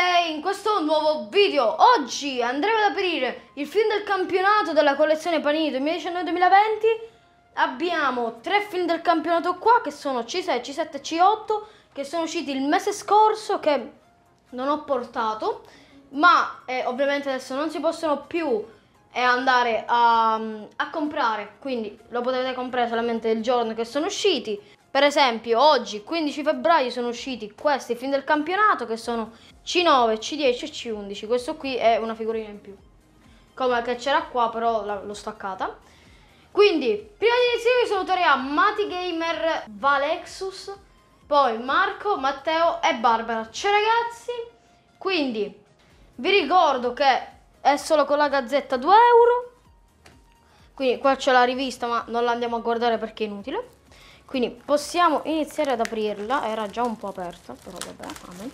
in questo nuovo video oggi andremo ad aprire il film del campionato della collezione Panini 2019-2020. Abbiamo 3 film del campionato qua che sono C6, C7 e C8 che sono usciti il mese scorso, che non ho portato, ma ovviamente adesso non si possono più andare a comprare, quindi lo potete comprare solamente il giorno che sono usciti. Per esempio oggi 15 febbraio sono usciti questi film del campionato che sono C9, C10 e C11. Questo qui è una figurina in più, come che c'era qua, però l'ho staccata. Quindi prima di iniziare vi saluterò Mati Gamer, Valexus, poi Marco, Matteo e Barbara. Ciao ragazzi, quindi vi ricordo che è solo con la gazzetta 2 euro, quindi qua c'è la rivista ma non la andiamo a guardare perché è inutile. Quindi possiamo iniziare ad aprirla, era già un po' aperta, però vabbè, amen.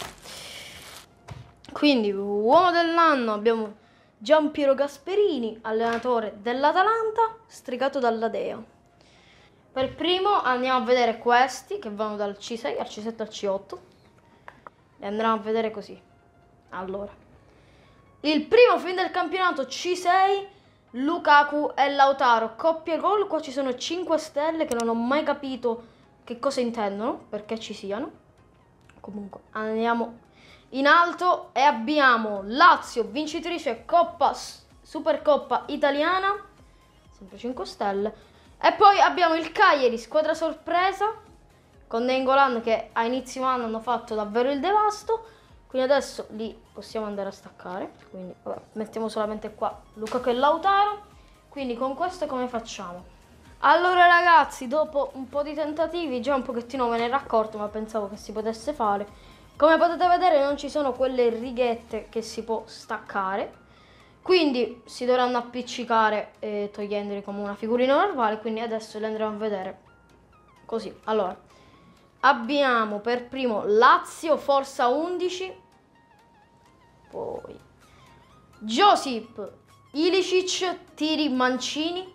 Quindi uomo dell'anno abbiamo Giampiero Gasperini, allenatore dell'Atalanta, strigato dalla Dea. Per primo andiamo a vedere questi che vanno dal C6 al C7 al C8 e andremo a vedere così. Allora, il primo film del campionato C6, Lukaku e Lautaro, coppia gol. Qua ci sono 5 stelle che non ho mai capito che cosa intendono, perché ci siano. Comunque andiamo in alto e abbiamo Lazio vincitrice Coppa Supercoppa italiana, sempre 5 stelle. E poi abbiamo il Cagliari, squadra sorpresa, con Nainggolan che a inizio anno hanno fatto davvero il devasto. Quindi adesso li possiamo andare a staccare, quindi vabbè, mettiamo solamente qua Lukaku e Lautaro. Quindi con questo come facciamo? Allora ragazzi, dopo un po' di tentativi, già un pochettino me ne ero accorto, ma pensavo che si potesse fare. Come potete vedere non ci sono quelle righette che si può staccare, quindi si dovranno appiccicare togliendoli come una figurina normale. Quindi adesso le andremo a vedere così. Allora, abbiamo per primo Lazio Forza 11, poi Josip Ilicic Tiri Mancini,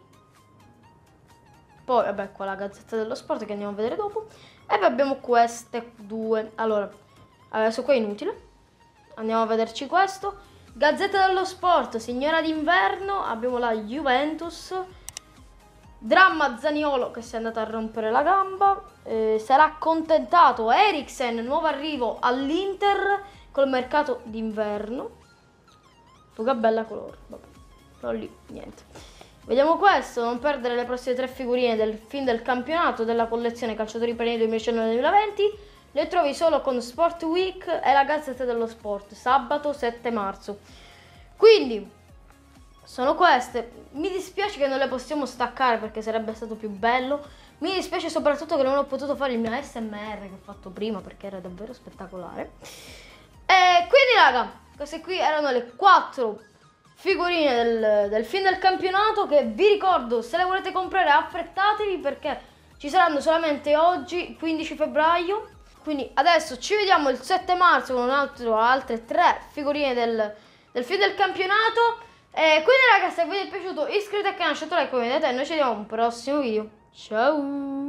poi vabbè qua la Gazzetta dello Sport che andiamo a vedere dopo, e poi abbiamo queste due. Allora, adesso qua è inutile, andiamo a vederci questo. Gazzetta dello Sport, Signora d'inverno, abbiamo la Juventus, dramma Zaniolo che si è andato a rompere la gamba, sarà accontentato Eriksen, nuovo arrivo all'Inter col mercato d'inverno. Fuga bella colore, vabbè, però lì niente. Vediamo questo, non perdere le prossime 3 figurine del film del campionato della collezione Calciatori Panini 2019-2020. Le trovi solo con Sport Week e la Gazzetta dello Sport, sabato 7 marzo. Quindi sono queste. Mi dispiace che non le possiamo staccare perché sarebbe stato più bello. Mi dispiace soprattutto che non ho potuto fare il mio ASMR che ho fatto prima perché era davvero spettacolare. E quindi raga, queste qui erano le 4 figurine del film del campionato, che vi ricordo, se le volete comprare affrettatevi perché ci saranno solamente oggi 15 febbraio. Quindi adesso ci vediamo il 7 marzo con altre 3 figurine del film del campionato. E quindi ragazzi, se vi è piaciuto iscrivetevi al canale, lasciate un like, come vedete, e noi ci vediamo a un prossimo video. Ciao!